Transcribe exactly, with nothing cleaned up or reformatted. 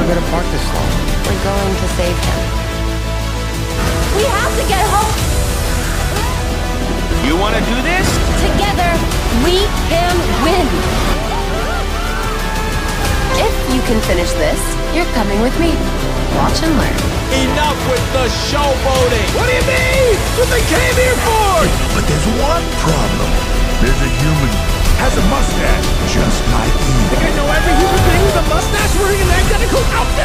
gonna park this long? We're going to save him. We have to get home! You wanna do this? Together, we can win! If you can finish this, you're coming with me. Watch and learn. Enough with the showboating! What do you mean? That's what they came here for! But there's one problem. There's a human. Has a mustache, just like you. I know every human being with a mustache wearing an identical outfit!